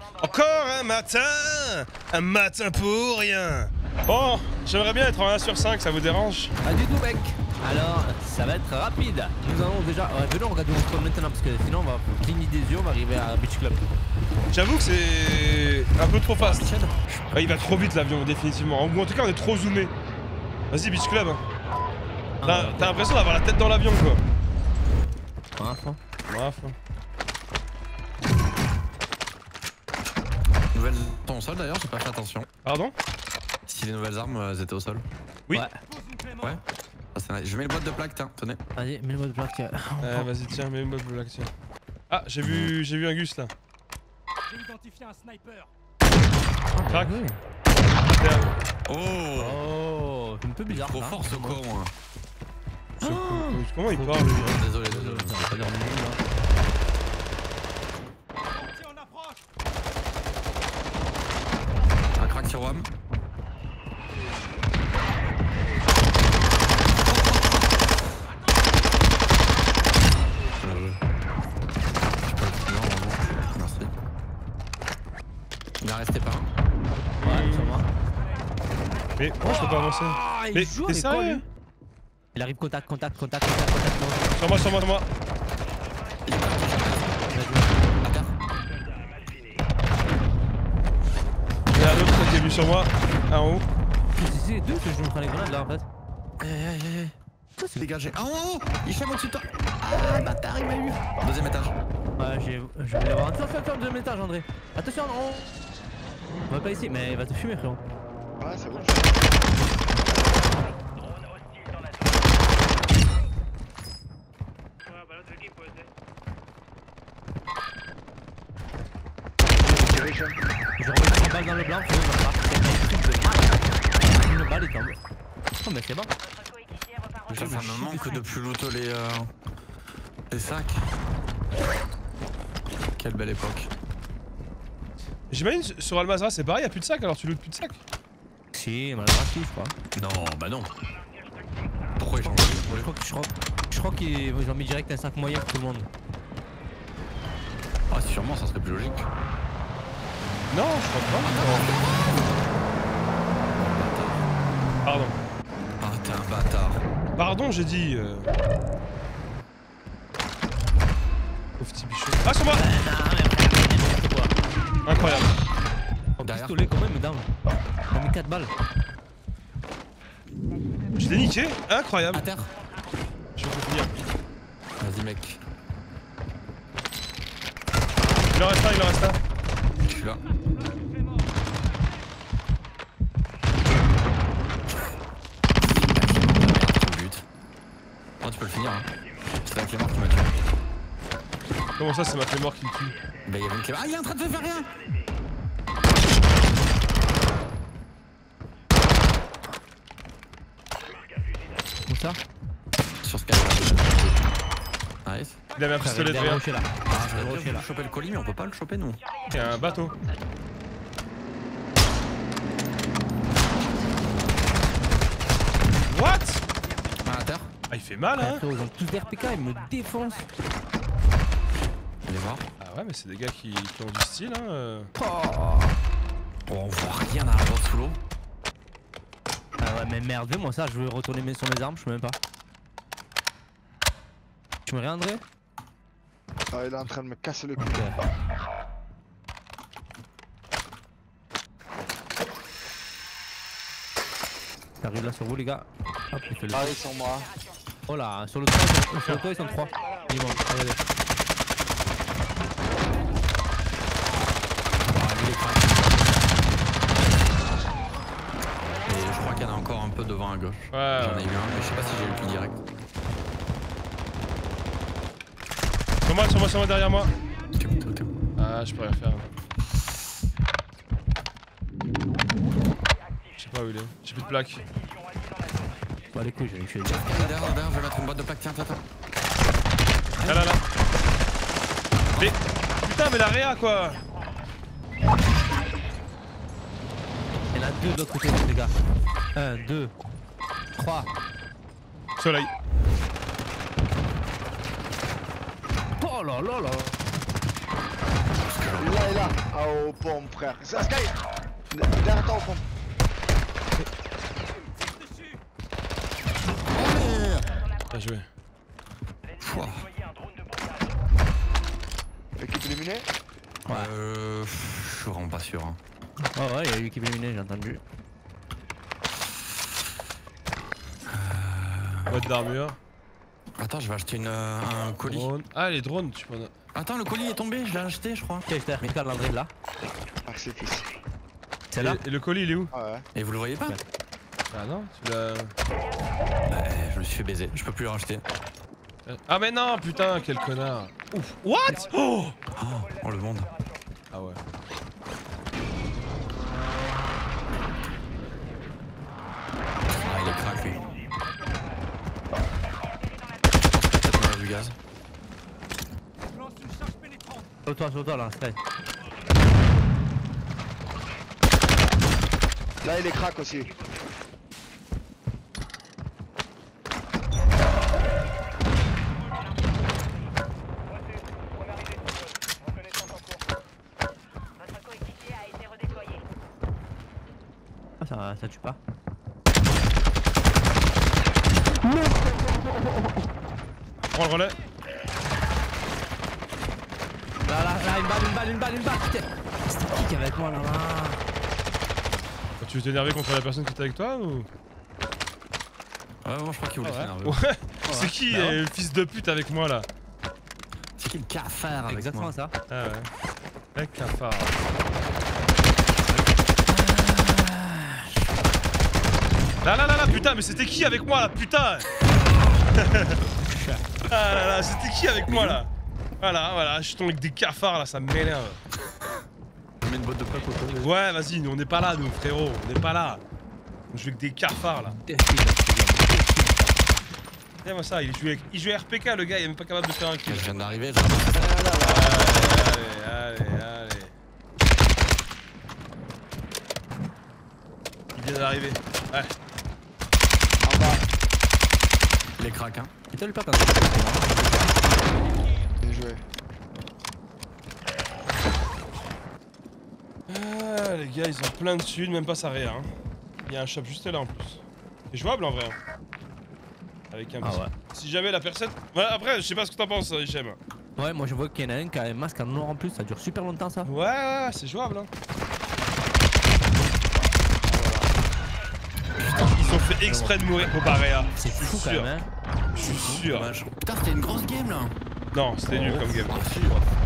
Encore un matin. Un matin pour rien. Bon, j'aimerais bien être en 1 sur 5, ça vous dérange? Pas du tout mec. Alors, ça va être rapide. Nous allons déjà... venons regarder mon score maintenant parce que sinon on va cligner des yeux, on va arriver à Beach Club. J'avoue que c'est un peu trop fast. Ouais, il va trop vite l'avion, définitivement. Ou en tout cas, on est trop zoomé. Vas-y, Beach Club. T'as l'impression d'avoir la tête dans l'avion, quoi. À fond. Ouais, à fond. Nouvelles armes au sol d'ailleurs, j'ai pas fait attention. Pardon? Si les nouvelles armes elles étaient au sol. Oui. Ouais. Ah, je mets le boîte de plaque, tiens, tenez. Vas-y, mets le mot de plaque. Vas-y, tiens, mets le mode black, tiens. Ah, j'ai vu un Gus là. J'ai identifié un sniper. Crac. Oh, Oh, c'est un peu bizarre. trop ça, fort ce con. Hein. Comment il parle, lui? Désolé. Ça va pas dire non, là. Tiens, on approche. Un crack sur WAM. Merci. Il en restait pas un. Ouais, sur moi. Mais pourquoi je peux pas avancer? Mais t'es sérieux? Il arrive contact. Sur moi. Il y a un autre qui est venu sur moi, un en haut. C'est deux que je me prends les grenades là en fait. Ça c'est dégagé. Ah oh, il chame au-dessus de toi. Ah bâtard, il m'a eu. Deuxième étage. Ouais, je voulais avoir. Attention, deuxième étage, André. Attention, non. On va pas ici, mais il va te fumer, frérot. Ouais, c'est bon. Je remets une balle dans le blanc, frérot, il va pas. Une balle, il tombe. Oh, mais c'est bon. Ça me manque de plus loot les sacs. Quelle belle époque. J'imagine sur Almazra c'est pareil, y'a plus de sacs alors tu lootes plus de sacs? Si, malgré tout, je crois. Non, bah non. Pourquoi ils changent? Je crois qu'ils ont mis direct un sac moyen pour tout le monde. Ah, sûrement, ça serait plus logique. Non, je crois pas. Pardon. Ah, t'es un bâtard. Pardon, j'ai dit. Pauvre petit bichot. Ah, sur moi! Incroyable. Derrière. Pistolet quand même, down. On a mis 4 balles. Je t'ai niqué, incroyable. À terre. Je vais finir. Vas-y, mec. Il en reste un. Je suis là. Oh, tu peux le finir, hein. C'est la Clémore qui m'a tué. Comment ça, c'est ma Clémore qui me tue? Bah, il y avait une Clémore. Ah, il est en train de se faire rien! Où ça? Sur ce cas nice. Il avait un pistolet de verre. là. Ah, j'aurais bien voulu choper le colis, mais on peut pas le choper, nous. Il y a un bateau. What? Ah, à terre. Ah, il fait mal, hein? Ils ont tous des RPK, ils me défoncent. Il est mort. Ah ouais, mais c'est des gars qui ont du style, hein. Oh, on voit rien dans la boîte sous l'eau. Ah ouais, mais merde, moi ça, je veux retourner sur mes armes, je peux même pas. Tu me réandrais? Ah, il est en train de me casser le cul. Ok. T'arrives là sur vous les gars. Hop, il fait le... Ah, ils sont moi. Oh là, sur le toit, ils sont 3. Ils vont, allez. Et je crois qu'il y en a encore un peu devant à gauche. Ouais. J'en ai eu un, mais je sais pas si j'ai eu le kill direct. Sur moi, derrière moi. T'es où? Ah, je peux rien faire. Je sais pas où il est. J'ai plus de plaques. Bah les couilles, j'ai une tuer. Derrière, je vais mettre une boîte de plaques. Tiens. Là. Mais. Putain, mais la réa quoi! Il y en a 2 de l'autre côté, les gars. 1, 2, 3. Soleil. Oh là là là. Parce que j'en Là et là. Ah, aux pompes, frère. Ça, Sky. Derrière toi, aux pompes. Dessus. Bien joué. Pouah. Équipe éliminée. Je suis vraiment pas sûr. Hein. Oh ouais, il y a eu équipe éliminée, j'ai entendu. Boîte d'armure. Attends, je vais acheter un colis. Drone. Ah, les drones, tu peux. Attends, le colis est tombé, je l'ai acheté, je crois. Tiens, je t'ai regarde l'André là. Merci, fils. C'est là. Et le colis, il est où? Ah ouais. Et vous le voyez pas? Ah non, tu l'as. Je me suis fait baiser, je peux plus le racheter. Ah, mais non, putain, quel connard. Ouf. What? Oh! Oh le monde. Ah ouais. Ah, il est crack lui. Peut-être qu'on a du gaz. Je lance une charge pénétrante. Sur toi là, Sky. Là, il est crack aussi. Ah, ça tue pas. Prends le relais. Là, une balle. Putain. C'était qui est avec moi là? Tu veux t'énerver contre la personne qui était avec toi ou? Ouais, moi je crois qu'il voulait s'énerver. Ouais. C'est qui Bah ouais. le fils de pute avec moi là? C'est qui le cafard avec Exactement moi? ça. Ah ouais. Mec cafard. Là, putain, mais c'était qui avec moi là, putain? Ah là, c'était qui avec moi là? Voilà, je suis tombé avec des cafards là, ça m'énerve. Je mets une botte de plaque autour. Ouais, vas-y, on n'est pas là, nous, frérot, on n'est pas là. On joue avec des cafards là. Regarde-moi ça, il jouait RPK, le gars, il est même pas capable de faire un kill. Je viens d'arriver, Allez. Il vient d'arriver. Ouais. En bas. il est crack hein. Et toi, lui pas quand Bien joué. Ah, les gars, ils ont plein de thunes, même pas ça rien. Hein. Il y a un shop juste là en plus. C'est jouable en vrai. Hein. Avec un petit. ouais. Si jamais la personne. Ouais, après, je sais pas ce que t'en penses, Hichem. Ouais, moi je vois qu'il y en a un qui a un masque en noir en plus, ça dure super longtemps ça. Ouais, c'est jouable. Hein. Ils ont fait exprès de mourir pour Barea. C'est fou quand même, hein. Je suis sûr. Dommage. Putain, c'était une grosse game là. Non, c'était nul comme game. Ah, si.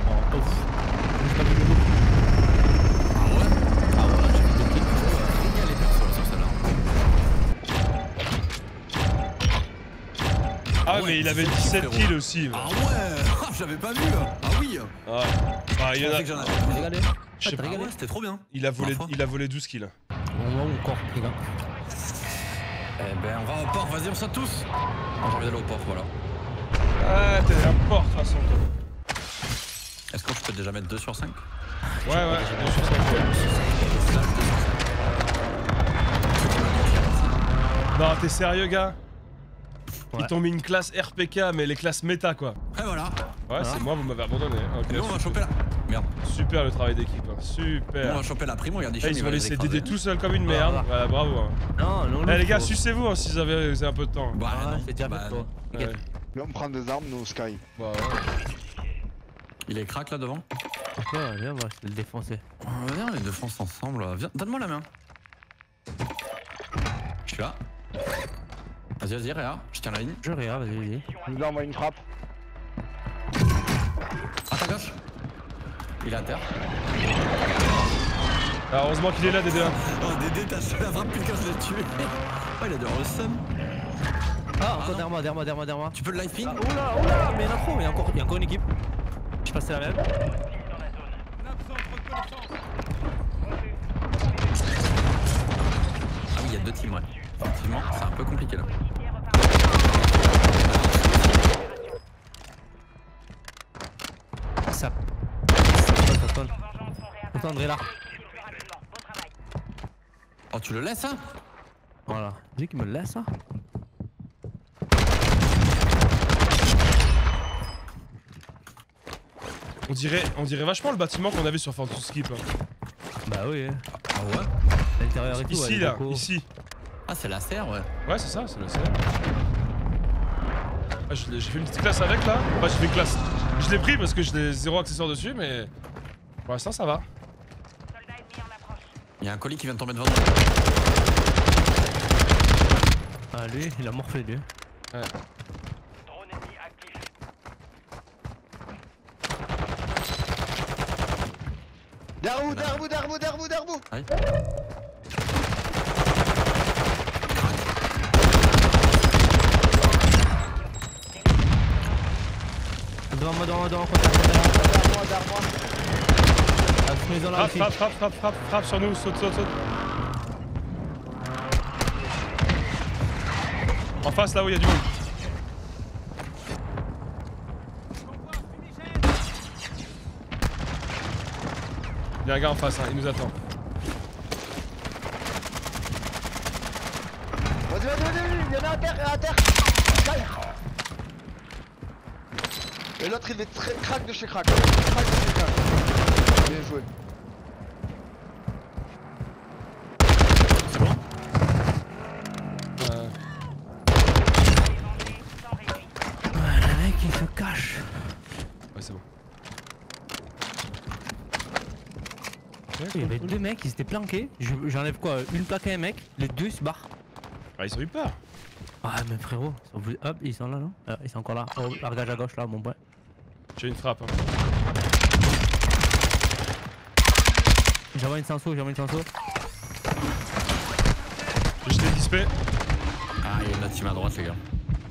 Ah, mais il avait 17 kills aussi. Ah ouais, j'avais pas vu. Ah oui. Ouais. Bah, il y en a. Je j'en avais T'es régalé? Je sais T'as pas. régalé? c'était trop bien. Il a volé 12 kills. On va encore, les gars. Eh ben, on va au port, vas-y, on saute tous. J'ai envie d'aller au port, voilà. Ah, t'es n'importe de toute façon, toi. Est-ce que je peux déjà mettre 2 sur 5? Ouais, 2 sur 5. Non, t'es sérieux, gars? Ouais. Ils t'ont mis une classe RPK, mais les classes méta, quoi. Et voilà. Ouais, c'est moi, vous m'avez abandonné. Ok, Et nous, on va choper la. Merde. super le travail d'équipe, hein. Nous, Super. on va choper la prime, regarde, Là, ils ont laissé Dédé tout seul comme une Ah, merde. voilà. Voilà, bravo. Hein. Non, Eh, les gars, sucez-vous hein, si vous avez un peu de temps. Bah, Ah, non. c'est déjà Bah, fait toi. Ouais. Viens, on prend des armes, nous, Sky. Bah, ouais. Il est crack là devant. Ok, viens, on va le défoncer. Viens, les deux fonces ensemble. Viens, donne-moi la main. Je suis là. Vas-y, Réa, je tiens la ligne. Je regarde, vas-y. Il nous envoie une frappe. À ta gauche. Il est à terre. Ah, heureusement qu'il est là, Dédé. Oh, Dédé, t'as fait la frappe, quelqu'un je l'ai tué. Oh, il a dû avoir le seum. Ah, encore non. derrière moi. Tu peux le live ping? Oh là, mais il y en a trop, il y a encore une équipe. Je passe la même. On a besoin de reconnaissance. Ah oui, il y a 2 teams, ouais. Effectivement, c'est un peu compliqué là. Ça. Attends, André là. Oh, tu le laisses, hein? Voilà. J'ai qu'il me le laisse, ça. On dirait vachement le bâtiment qu'on avait sur Fort Skip. Bah oui. Ah ouais? L'intérieur et tout. Ici ouais, là, locaux. ici. Ah, c'est la serre, ouais. Ouais, c'est ça, c'est le CR. Ah, j'ai fait une petite classe avec là. Enfin, j'ai fait une classe. Je l'ai pris parce que j'ai 0 accessoires dessus, mais pour l'instant ça va. Il y a un colis qui vient de tomber devant nous. Ah lui, il a morflé lui. Ouais. Drone ennemi actif. Derrière vous. Aïe. Devant moi, contact. Derrière moi. À cette maison là aussi. Frappe sur nous, saute. En face là où il y a du monde. Il y a un gars en face, hein, il nous attend. Vas-y, il y en a à terre. Sky. Et l'autre il est très crack de chez crack. Bien joué. C'est bon? Le mec il se cache. Ouais, c'est bon. Il y avait deux mecs, ils étaient planqués. J'enlève quoi? Une plaque à un mec, les deux se barrent. Ah, ils ont eu peur. Ah mais frérot, hop, ils sont là non? Ils sont encore là. Oh, largage à gauche là, mon point. J'ai une frappe. Hein. J'envoie une sanso. J'ai jeté le display. Ah, il y a une autre team à droite, les gars.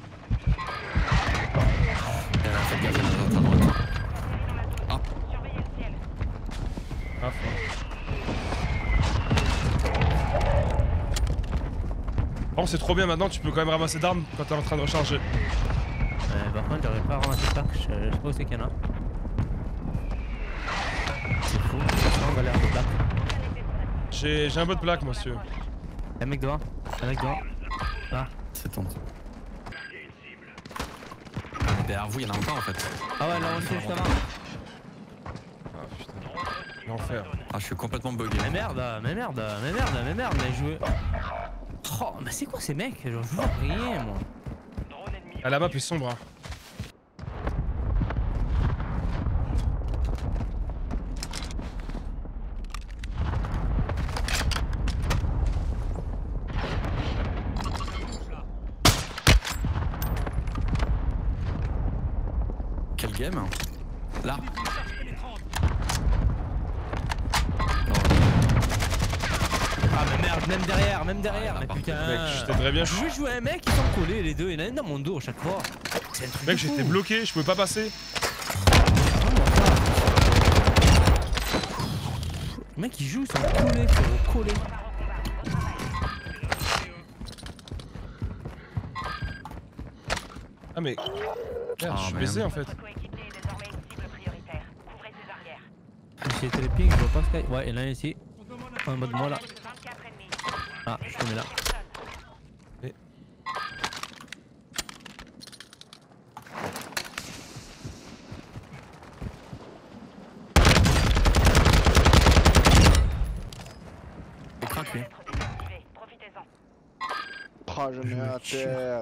Faites gaffe, il y en a une autre à droite. Ah. Ah, bon, c'est trop bien maintenant, tu peux quand même ramasser d'armes quand t'es en train de recharger. Par contre, j'aurais pas ramassé de plaque, je sais pas où c'est qu'il y en a. C'est fou, on va l'air de plaque. J'ai un bot de plaque, monsieur. Un mec devant. Là. C'est ton. Derrière vous, il y en a encore en fait. Ah ouais, là on est juste avant. Ah putain. L'enfer. Ah, je suis complètement bugué. Mais merde, mais je veux. Oh, mais c'est quoi ces mecs? Genre, je vois rien moi. Ah, la map est sombre. Hein. Quel game? Là. Ah mais merde, même derrière, Ah, mais là, putain. Mec, je t'aiderais bien. Je veux jouer un mec, ils sont collés les deux, il y en a un dans mon dos à chaque fois. C'est un truc Mec, de fou. j'étais bloqué, je pouvais pas passer. Le mec il joue, ils sont collés, frérot, collés. Ah mais... Merde, je suis man. baisé en fait. J'ai été les pings, je vois pas Sky. Ouais, il y en a un ici. En bas de moi là. Ah, je te mets là. Et... Il craque lui. Oh, je mets à terre.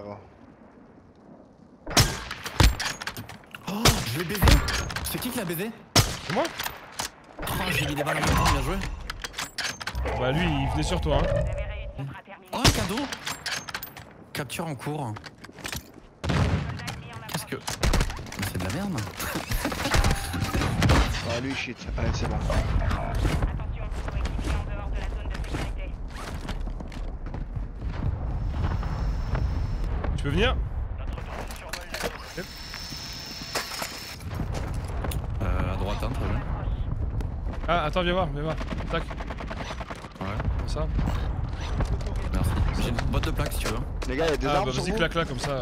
Oh, je l'ai baisé. C'est qui l'a baisé? C'est moi? Oh, j'ai mis des balles en même temps, bien joué. Bah lui, il venait sur toi. Hein. Oh, un cadeau. Capture en cours. Qu'est-ce que... Mais c'est de la merde. Ah, lui, shit. Allez, c'est bon. Tu peux venir? À droite, hein, très bien. Ah, attends, viens voir. Tac, Ouais, comme ça. merci. J'ai une boîte de plaques si tu veux. Les gars, il y a des Ah armes bah sur vas-y, vous. claque là, comme ça.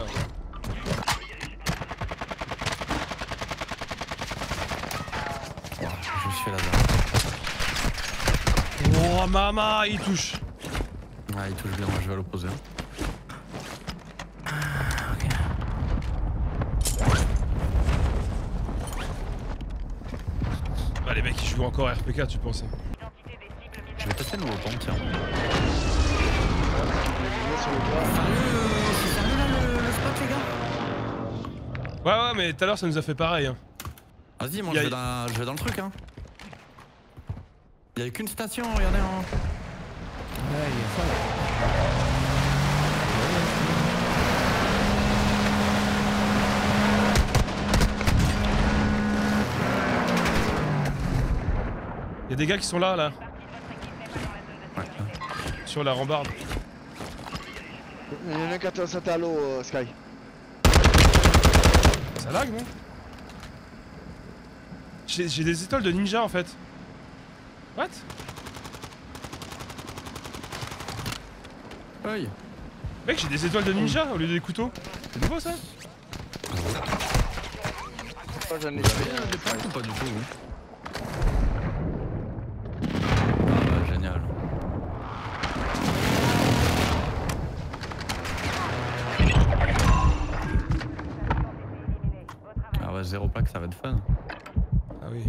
Je me suis fait laser. Oh, maman, il touche. Ouais, il touche bien, moi je vais à l'opposé. tu veux encore RPK, tu penses? Je vais tester le nouveau pompe, tiens. Sur le toit. C'est sérieux là le spot, les gars? Ouais, ouais, mais tout à l'heure ça nous a fait pareil. Hein. Vas-y, moi Y a- je vais dans le truc, hein. Y'a qu'une station, regardez en. Ouais, il y a ça là. Y'a des gars qui sont là, là. Ouais. Sur la rambarde. Il y en a un qui a sauté à l'eau, Sky. Ça lag, non? J'ai des étoiles de ninja en fait. What? Aïe. Mec, j'ai des étoiles de ninja au lieu des couteaux. C'est nouveau ça? Moi j'en ai Des plaques ou pas du tout, vous? Ah bah génial. Ah ouais, 0 plaque, ça va être fun. Ah oui.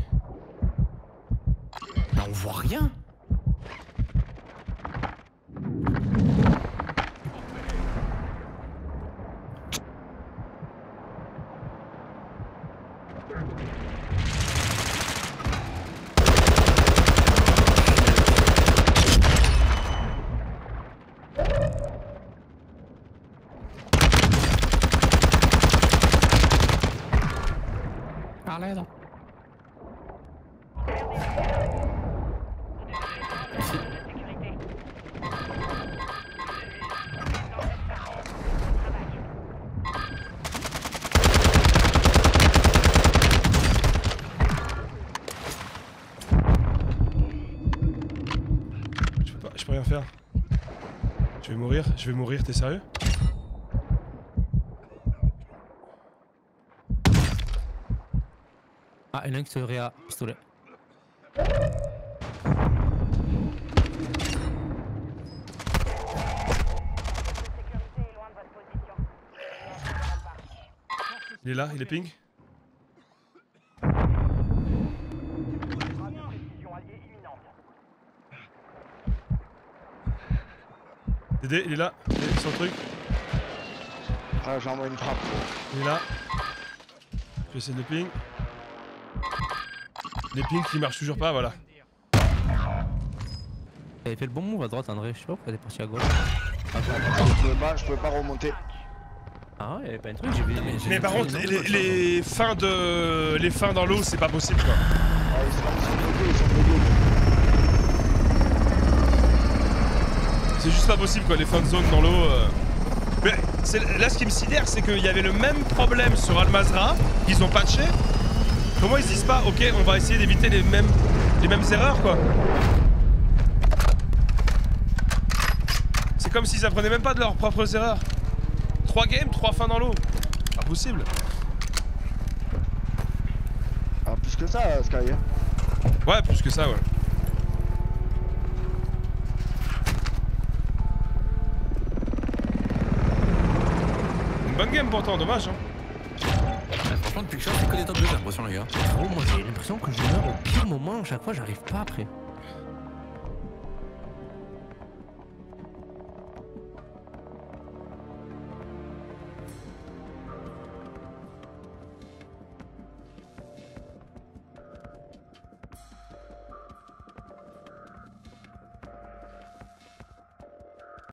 Mais on voit rien. Parlez là. Je peux rien faire. Je vais mourir, t'es sérieux? Ah, il y en a un qui se réa pistolet. Il est là, il est ping. Dédé, il est là, il est sur le truc. Ah, j'envoie une frappe. Il est là. Je vais essayer de le ping. Les pings qui marchent toujours pas, voilà. T'avais fait le bon move à droite, André. Je sais pas pourquoi t'es parti à gauche. À droite. Je pouvais pas remonter. Ah ouais, y'avait pas un truc, j'ai vu. Mais par contre, les fins dans l'eau, c'est pas possible quoi. Ah, ils sont bloqués, ils sont bloqués. C'est juste pas possible quoi, les fins de zone dans l'eau. Mais là, ce qui me sidère, c'est qu'il y avait le même problème sur Al-Mazrah, qu'ils ont patché. Comment ils se disent pas, ok, on va essayer d'éviter les mêmes erreurs quoi. C'est comme s'ils apprenaient même pas de leurs propres erreurs. 3 games, 3 fins dans l'eau. Pas possible. Ah, plus que ça, Sky. Hein. Ouais, plus que ça, ouais. Une bonne game pourtant, dommage hein. Ouais, franchement, depuis que je suis, c'est que des top 2, j'ai l'impression, les gars. Gros, moi j'ai l'impression que je meurs au pire moment. À chaque fois, j'arrive pas après.